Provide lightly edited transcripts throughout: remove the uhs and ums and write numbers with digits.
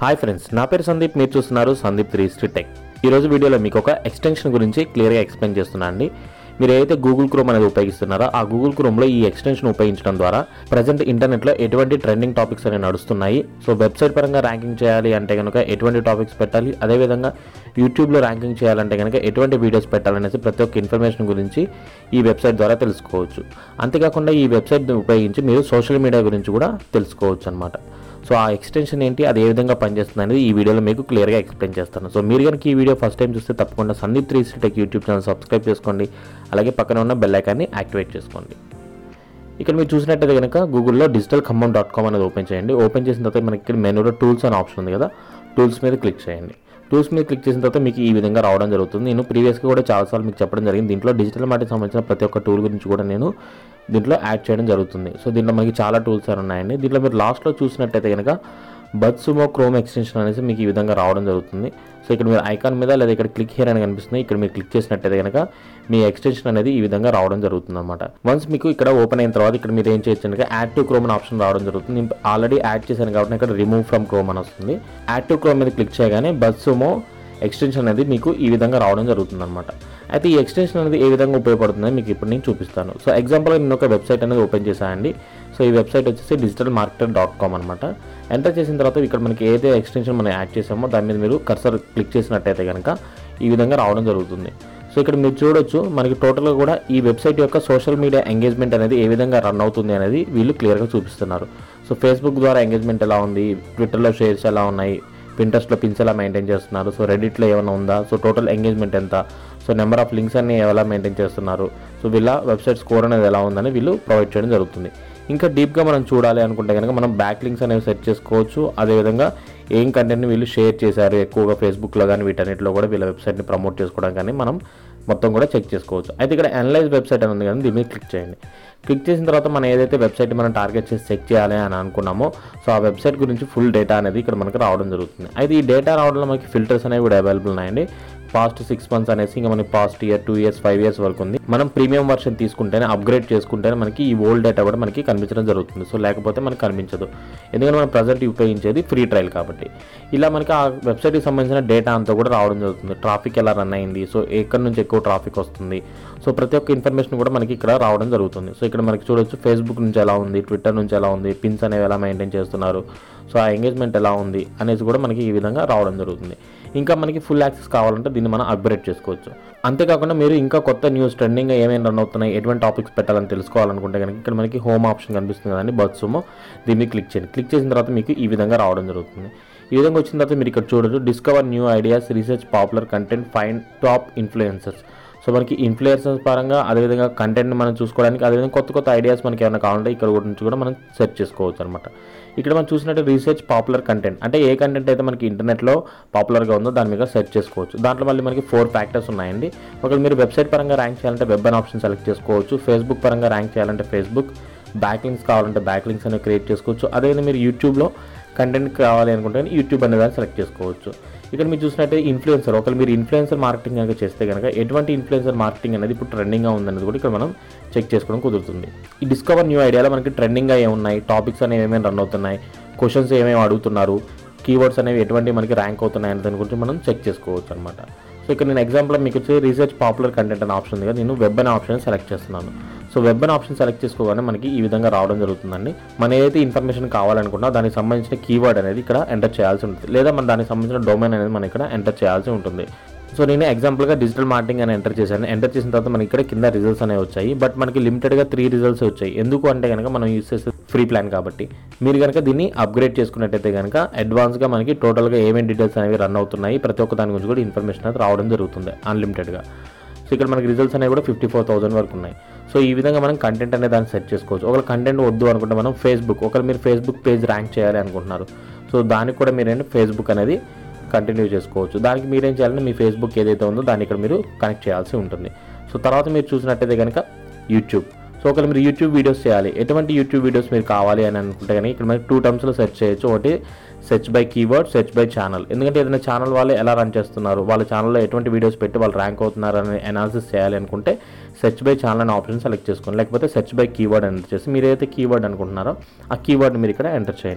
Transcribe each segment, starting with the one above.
Hi friends, నా పేరు సందీప్. మీరు చూస్తున్నారు సందీప్ 360 టెక్. ఈరోజు వీడియోలో మీకు ఒక ఎక్స్టెన్షన్ గురించి క్లియర్గా ఎక్స్ప్లెయిన్ చేస్తున్నా అండి. మీరు ఏదైతే గూగుల్ క్రోమ్ అనేది ఉపయోగిస్తున్నారో ఆ గూగుల్ క్రోమ్లో ఈ ఎక్స్టెన్షన్ ఉపయోగించడం ద్వారా ప్రజెంట్ ఇంటర్నెట్లో ఎటువంటి ట్రెండింగ్ టాపిక్స్ అనేవి నడుస్తున్నాయి. సో వెబ్సైట్ పరంగా ర్యాంకింగ్ చేయాలి అంటే కనుక ఎటువంటి టాపిక్స్ పెట్టాలి, అదేవిధంగా యూట్యూబ్లో ర్యాంకింగ్ చేయాలంటే కనుక ఎటువంటి వీడియోస్ పెట్టాలనేసి ప్రతి ఒక్క ఇన్ఫర్మేషన్ గురించి ఈ వెబ్సైట్ ద్వారా తెలుసుకోవచ్చు. అంతేకాకుండా ఈ వెబ్సైట్ని ఉపయోగించి మీరు సోషల్ మీడియా గురించి కూడా తెలుసుకోవచ్చు అనమాట. సో ఆ ఎక్స్టెన్షన్ ఏంటి, అది ఏ విధంగా పనిచేస్తుంది అనేది ఈ వీడియోలో మీకు క్లియర్గా ఎక్స్ప్లెయిన్ చేస్తాను. సో మీరు కనుక ఈ వీడియో ఫస్ట్ టైం చూస్తే తప్పకుండా Sandeep 360 tech YouTube channel subscribe చేసుకోండి. అలాగే పక్కన ఉన్న బెల్ ఐకాన్ని యాక్టివేట్ చేసుకోండి. ఇక్కడ మీరు చూసినట్టయితే కనుక గూగుల్లో digitalkhammam.com అనేది ఓపెన్ చేయండి. ఓపెన్ చేసిన తర్వాత మనకి ఇక్కడ మెనూలో టూల్స్ అనే ఆప్షన్ ఉంది కదా, టూల్స్ మీద క్లిక్ చేయండి. టూల్స్ మీద క్లిక్ చేసిన తర్వాత మీకు ఈ విధంగా రావడం జరుగుతుంది. నేను ప్రీవియస్గా కూడా చాలాసార్లు మీకు చెప్పడం జరిగింది. దీంట్లో డిజిటల్ మార్కెటింగ్ సంబంధించిన ప్రతి ఒక్క టూల్ గురించి కూడా నేను దీంట్లో యాడ్ చేయడం జరుగుతుంది. సో దీంట్లో మనకి చాలా టూల్స్ ఉన్నాయండి. దీంట్లో మీరు లాస్ట్లో చూసినట్టయితే కనుక బజ్సుమో క్రోమ్ ఎక్స్టెన్షన్ అనేసి మీకు ఈ విధంగా రావడం జరుగుతుంది. సో ఇక్కడ మీరు ఐకాన్ మీద లేదా ఇక్కడ క్లిక్ హియర్ అని కనిపిస్తుంది, ఇక్కడ మీరు క్లిక్ చేసినట్టయితే కనుక మీ ఎక్స్టెన్షన్ అనేది ఈ విధంగా రావడం జరుగుతుంది అనమాట. వన్స్ మీకు ఇక్కడ ఓపెన్ అయిన తర్వాత ఇక్కడ మీరు ఏం చేయొచ్చు అంటే యాడ్ టు క్రోమ్ అనే ఆప్షన్ రావడం జరుగుతుంది. నేను ఆల్రెడీ యాడ్ చేశాను కాబట్టి ఇక్కడ రిమూవ్ ఫ్రమ్ క్రోమ్ అని వస్తుంది. యాడ్ టు క్రోమ్ మీద క్లిక్ చేయగానే బజ్సుమో ఎక్స్టెన్షన్ అనేది మీకు ఈ విధంగా రావడం జరుగుతుంది అనమాట. అయితే ఈ ఎక్స్టెన్షన్ అనేది ఏ విధంగా ఉపయోగపడుతుందో మీకు ఇప్పుడు నేను చూపిస్తాను. సో ఎగ్జాంపుల్గా నేను ఒక వెబ్సైట్ అనేది ఓపెన్ చేశానండి. సో ఈ వెబ్సైట్ వచ్చేసి digitalmarketer.com అనమాట. ఎంటర్ చేసిన తర్వాత ఇక్కడ మనకి ఏదైతే ఎక్స్టెన్షన్ మనం యాడ్ చేసామో దాని మీద మీరు కర్సర్ క్లిక్ చేసినట్టయితే కనుక ఈ విధంగా రావడం జరుగుతుంది. సో ఇక్కడ మీరు చూడొచ్చు మనకి టోటల్గా కూడా ఈ వెబ్సైట్ యొక్క సోషల్ మీడియా ఎంగేజ్మెంట్ అనేది ఏ విధంగా రన్ అవుతుంది అనేది వీళ్ళు క్లియర్గా చూపిస్తున్నారు. సో ఫేస్బుక్ ద్వారా ఎంగేజ్మెంట్ ఎలా ఉంది, ట్విట్టర్లో షేర్స్ ఎలా ఉన్నాయి, పింట్రెస్ట్లో పిన్స్ ఎలా మెయింటైన్ చేస్తున్నారు, సో రెడిట్లో ఏమైనా ఉందా, సో టోటల్ ఎంగేజ్మెంట్ ఎంత, సో నెంబర్ ఆఫ్ లింక్స్ అన్ని ఎలా మెయింటైన్ చేస్తున్నారు, సో వీళ్ళ వెబ్సైట్ స్కోర్ అనేది ఎలా ఉందని వీళ్ళు ప్రొవైడ్ చేయడం జరుగుతుంది. ఇంకా డీప్గా మనం చూడాలి అనుకుంటే కనుక మనం బ్యాక్ లింక్స్ అనేవి సెట్ చేసుకోవచ్చు. అదేవిధంగా ఏం కంటెంట్ని వీళ్ళు షేర్ చేశారు ఎక్కువగా ఫేస్బుక్లో కానీ వీటన్నిటిలో కూడా వీళ్ళ వెబ్సైట్ని ప్రమోట్ చేసుకోవడం కానీ మనం మొత్తం కూడా చెక్ చేసుకోవచ్చు. అయితే ఇక్కడ అనలైజ్ వెబ్సైట్ అని ఉంది కానీ దీని మీద క్లిక్ చేయండి. క్లిక్ చేసిన తర్వాత మనం ఏదైతే వెబ్సైట్ మనం టార్గెట్ చేసి చెక్ చేయాలి అని అనుకున్నామో సో ఆ వెబ్సైట్ గురించి ఫుల్ డేటా అనేది ఇక్కడ మనకు రావడం జరుగుతుంది. అయితే ఈ డేటా రావడంలో మనకి ఫిల్టర్స్ అనేవి కూడా అవైలబుల్ ఉన్నాయండి. పాస్ట్ 6 months అనేసి ఇంకా మనకి పాస్ట్ ఇయర్, 2 years, 5 years వరకు ఉంది. మనం ప్రీమియం వర్షన్ తీసుకుంటేనే అప్గ్రేడ్ చేసుకుంటేనే మనకి ఈ ఓల్డ్ డేటా కూడా మనకి కనిపించడం జరుగుతుంది. సో లేకపోతే మనకి కనిపించదు, ఎందుకంటే మనం ప్రజెంట్ ఉపయోగించేది ఫ్రీ ట్రయల్ కాబట్టి. ఇలా మనకి ఆ వెబ్సైట్కి సంబంధించిన డేటా అంతా కూడా రావడం జరుగుతుంది. ట్రాఫిక్ ఎలా రన్ అయింది, సో ఎక్కడి నుంచి ఎక్కువ ట్రాఫిక్ వస్తుంది, సో ప్రతి ఒక్క ఇన్ఫర్మేషన్ కూడా మనకి ఇక్కడ రావడం జరుగుతుంది. సో ఇక్కడ మనకి చూడొచ్చు ఫేస్బుక్ నుంచి ఎలా ఉంది, ట్విట్టర్ నుంచి ఎలా ఉంది, పిన్స్ అనేవి ఎలా మెయింటైన్ చేస్తున్నారు, సో ఆ ఎంగేజ్మెంట్ ఎలా ఉంది అనేసి కూడా మనకి ఈ విధంగా రావడం జరుగుతుంది. ఇంకా మనకి ఫుల్ యాక్సెస్ కావాలంటే దీన్ని మనం అప్గ్రేడ్ చేసుకోవచ్చు. అంతేకాకుండా మీరు ఇంకా కొత్త న్యూస్ ట్రెండింగ్గా ఏమేమి రన్ అవుతున్నాయి, ఎటువంటి టాపిక్స్ పెట్టాలని తెలుసుకోవాలనుకుంటే కనుక ఇక్కడ మనకి హోమ్ ఆప్షన్ కనిపిస్తుంది కదండి, బజ్సుమో, దీన్ని క్లిక్ చేయండి. క్లిక్ చేసిన తర్వాత మీకు ఈ విధంగా రావడం జరుగుతుంది. ఈ విధంగా వచ్చిన తర్వాత మీరు ఇక్కడ చూడొచ్చు discover new ideas, research popular content, find top influencers. So మనకి ఇన్ఫ్లుయెన్సర్స్ పరంగా అదేవిధంగా కంటెంట్ని మనం చూసుకోవడానికి అదేవిధంగా కొత్త ఐడియాస్ మనకి ఏమైనా కావాలంటే ఇక్కడ నుంచి కూడా మనం సెర్చ్ చేసుకోవచ్చు అనమాట. ఇక్కడ మనం చూసినట్టు రీసెర్చ్ పాపులర్ కంటెంట్ అంటే ఏ కంటెంట్ అయితే మనకి ఇంటర్నెట్లో పాపులర్గా ఉందో దాని మీద సెర్చ్ చేసుకోవచ్చు. దాంట్లో మళ్ళీ మనకి 4 factors ఉన్నాయండి. ఒకవేళ మీరు వెబ్సైట్ పరంగా ర్యాంక్ చేయాలంటే వెబ్ అనే ఆప్షన్ సెలెక్ట్ చేసుకోవచ్చు. ఫేస్బుక్ పరంగా ర్యాంక్ చేయాలంటే ఫేస్బుక్, బ్యాక్ లింక్స్ కావాలంటే బ్యాక్ లింక్స్ అనేవి క్రియేట్ చేసుకోవచ్చు. అదేవిధంగా మీరు యూట్యూబ్లో కంటెంట్ కావాలి అనుకుంటే యూట్యూబ్ అనే దాన్ని సెలెక్ట్ చేసుకోవచ్చు. ఇక్కడ మీరు చూసినట్టే ఇన్ఫ్లుయెన్సర్, ఒకవేళ మీరు ఇన్ఫ్లుయెన్సర్ మార్కెటింగ్ కనుక చేస్తే కనుక ఎటువంటి ఇన్ఫ్లుయెన్సర్ మార్కెటింగ్ అనేది ఇప్పుడు ట్రెండింగ్గా ఉందనేది కూడా ఇక్కడ మనం చెక్ చేసుకోవడం కుదురుతుంది. ఈ డిస్కవర్ న్యూ ఐడియాలో మనకి ట్రెండింగ్గా ఏమున్నాయి, టాపిక్స్ అనేవి ఏమేమి రన్ అవుతున్నాయి, క్వశ్చన్స్ ఏమేమి అడుగుతున్నారు, కీవర్డ్స్ అనేవి ఎటువంటి మనకి ర్యాంక్ అవుతున్నాయి అనే దాని గురించి మనం చెక్ చేసుకోవచ్చు అనమాట. సో ఇక్కడ నేను ఎగ్జాంపుల్ మీకు వచ్చి రీసెర్చ్ పాపులర్ కంటెంట్ అనే ఆప్షన్ ఉంది కదా, నేను వెబ్ అనే ఆప్షన్ సెలెక్ట్ చేస్తున్నాను. సో వెబ్ అనే ఆప్షన్ సెలెక్ట్ చేసుకోగానే మనకి ఈ విధంగా రావడం జరుగుతుందండి. మనం ఏదైతే ఇన్ఫర్మేషన్ కావాలనుకున్నా దానికి సంబంధించిన కీవర్డ్ అనేది ఇక్కడ ఎంటర్ చేయాల్సి ఉంటుంది, లేదా మన దానికి సంబంధించిన డొమైన్ అనేది మనం ఇక్కడ ఎంటర్ చేయాల్సి ఉంటుంది. సో నేను ఎగ్జాంపుల్గా డిజిటల్ మార్కెటింగ్ అని ఎంటర్ చేశాను. ఎంటర్ చేసిన తర్వాత మనకి ఇక్కడ కింద రిజల్ట్స్ అనేవి వచ్చాయి. బట్ మనకి లిమిటెడ్గా 3 results వచ్చాయి. ఎందుకు అంటే కనుక మనం యూస్ చేసే ఫ్రీ ప్లాన్ కాబట్టి. మీరు కనుక దీన్ని అప్గ్రేడ్ చేసుకున్నట్టయితే కనుక అడ్వాన్స్గా మనకి టోటల్గా ఏమేమి డీటెయిల్స్ అనేవి రన్ అవుతున్నాయి ప్రతి ఒక్క దాని గురించి కూడా ఇన్ఫర్మేషన్ అనేది రావడం జరుగుతుంది అన్లిమిటెడ్గా. సో ఇక్కడ మనకి రిజల్ట్స్ అనేవి కూడా 54,000 వరకు ఉన్నాయి. సో ఈ విధంగా మనం కంటెంట్ అనేది దాన్ని సెట్ చేసుకోవచ్చు. ఒకవేళ కంటెంట్ వద్దు అనుకుంటే మనం ఫేస్బుక్, ఒకవేళ మీరు ఫేస్బుక్ పేజ్ ర్యాంక్ చేయాలి అనుకుంటున్నారు, సో దానికి కూడా మీరేంటి ఫేస్బుక్ అనేది కంటిన్యూ చేసుకోవచ్చు. దానికి మీరేం చేయాలంటే మీ ఫేస్బుక్ ఏదైతే ఉందో దాన్ని ఇక్కడ మీరు కనెక్ట్ చేయాల్సి ఉంటుంది. సో తర్వాత మీరు చూసినట్టయితే కనుక యూట్యూబ్. సో ఒకవేళ మీరు యూట్యూబ్ వీడియోస్ చేయాలి, ఎటువంటి యూట్యూబ్ వీడియోస్ మీరు కావాలి అని అనుకుంటే కానీ ఇక్కడ మనకి 2 termsలో సెర్చ్ చేయొచ్చు. ఒకటి search by keyword, search by channel. ఎందుకంటే ఏదైనా ఛానల్ వాళ్ళు ఎలా రన్ చేస్తున్నారు, వాళ్ళ ఛానల్లో ఎటువంటి వీడియోస్ పెట్టి వాళ్ళు ర్యాంక్ అవుతున్నారు అని అనాలిసిస్ చేయాలి అనుకుంటే సెర్చ్ బై ఛానల్ అనే ఆప్షన్ సెలెక్ట్ చేసుకోండి. లేకపోతే సెర్చ్ బై కీవర్డ్ ఎంటర్ చేసి మీరు ఏదైతే కీవర్డ్ అనుకుంటున్నారో ఆ కీవర్డ్ని మీరు ఇక్కడ ఎంటర్ చేయండి.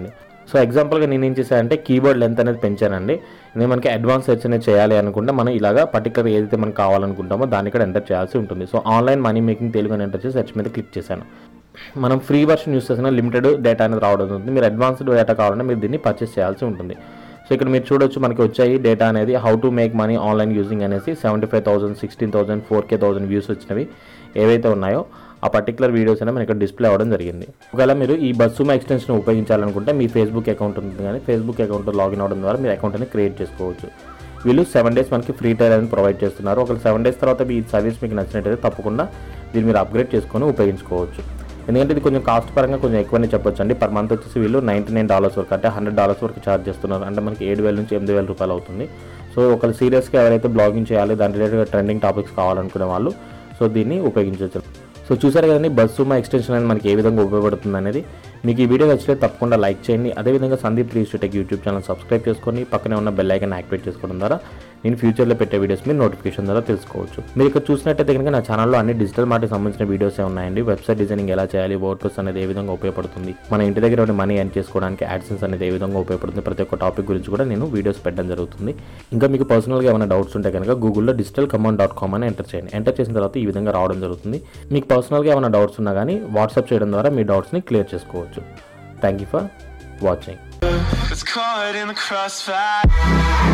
సో ఎగ్జాంపుల్గా నేను ఏం చేశానంటే కీబోర్డ్ లెంత్ అనేది పెంచానండి. నేను మనకి అడ్వాన్స్ సెర్చ్ అనేది చేయాలి అనుకుంటే మనం ఇలాగా పర్టికులర్ ఏదైతే మనం కావాలనుకుంటామో దాన్ని ఇక్కడ ఎంటర్ చేయాల్సి ఉంటుంది. So online money making Telugu అని ఎంటర్ చేసి సెర్చ్ మీద క్లిక్ చేశాను. మనం ఫ్రీ వర్షన్ యూస్ చేసిన లిమిటెడ్ డేటా అనేది రావడం ఉంటుంది. మీరు అడ్వాన్స్డ్ డేటా కావాలంటే మీరు దీన్ని పర్చేస్ చేయాల్సి ఉంటుంది. సో ఇక్కడ మీరు చూడొచ్చు మనకి వచ్చాయి డేటా అనేది how to make money online using అనేసి 75,000, 16,000, 4K వ్యూస్ వచ్చినవి ఏవైతే ఉన్నాయో ఆ పర్టికులర్ వీడియోస్ అనేవి మనకి ఇక్కడ డిస్ప్లే అవ్వడం జరిగింది. ఒకవేళ మీరు ఈ బస్సుమా ఎక్స్టెన్షన్ ఉపయోగించాలనుకుంటే మీ ఫేస్బుక్ అకౌంట్ ఉంటుంది, కానీ ఫేస్బుక్ అకౌంట్ లాగిన్ అవ్వడం ద్వారా మీరు అకౌంట్ అనేది క్రియేట్ చేసుకోవచ్చు. వీళ్ళు 7 days మనకి ఫ్రీ ట్రయల్ అనేది ప్రొవైడ్ చేస్తున్నారు. ఒక 7 days తర్వాత ఈ సర్వీస్ మీకు నచ్చినట్టయితే తప్పకుండా దీన్ని మీరు అప్గ్రేడ్ చేసుకొని ఉపయోగించుకోవచ్చు. ఎందుకంటే ఇది కొంచెం కాస్ట్ పరంగా కొంచెం ఎక్కువనే చెప్పొచ్చు అండి. పర్ మంత్ వచ్చేసి వీళ్ళు $99 వరకు అంటే $100 వరకు ఛార్జ్ చేస్తున్నారు. అంటే మనకి 7,000 నుంచి 8,000 రూపాయలు అవుతుంది. సో ఒకరు సీరియస్గా ఎవరైతే బ్లాగింగ్ చేయాలి దాని రిలేటెడ్గా ట్రెండింగ్ టాపిక్స్ కావాలనుకునే వాళ్ళు సో దీన్ని ఉపయోగించవచ్చు. సో చూసారు కదండి బస్సుమా ఎక్స్టెన్షన్ అనేది మనకి ఏ విధంగా ఉపయోగపడుతుంది అనేది. మీకు ఈ వీడియో నచ్చితే తప్పకుండా లైక్ చేయండి. అదేవిధంగా Sandeep 3 Street Tech YouTube channel subscribe చేసుకొని పక్కనే ఉన్న బెల్ ఐకాన్ యాక్టివేట్ చేసుకోవడం ద్వారా నేను ఫ్యూచర్లో పెట్టే వీడియోస్ మీరు నోటిఫికేషన్ ద్వారా తెలుసుకోవచ్చు. మీరు ఇక్కడ చూసినట్టయితే కనుక నా ఛానల్లో అన్ని డిజిటల్ మార్కెట్కి సంబంధించిన వీడియోసే ఉన్నాయండి. వెబ్సైట్ డిజైనింగ్ ఎలా చేయాలి, వర్డ్ప్రెస్ అనేది ఏ విధంగా ఉపయోగపడుతుంది, మన ఇంటి దగ్గర ఉండి మనీ ఎర్న్ చేసుకోవడానికి యాడ్సెన్స్ అనేది ఏ విధంగా ఉపయోగపడుతుంది, ప్రతి ఒక్క టాపిక్ గురించి కూడా నేను వీడియోస్ పెట్టడం జరుగుతుంది. ఇంకా మీకు పర్సనల్గా ఏమైనా డౌట్స్ ఉంటే కనుక గూగుల్లో digitalcommand.com అని ఎంటర్ చేయండి. ఎంటర్ చేసిన తర్వాత ఈ విధంగా రావడం జరుగుతుంది. మీకు పర్సనల్గా ఏమైనా డౌట్స్ ఉన్నా కానీ వాట్సాప్ చేయడం ద్వారా మీ డౌట్స్ని క్లియర్ చేసుకోవచ్చు. Thank you for watching. It's caught in the crossfire.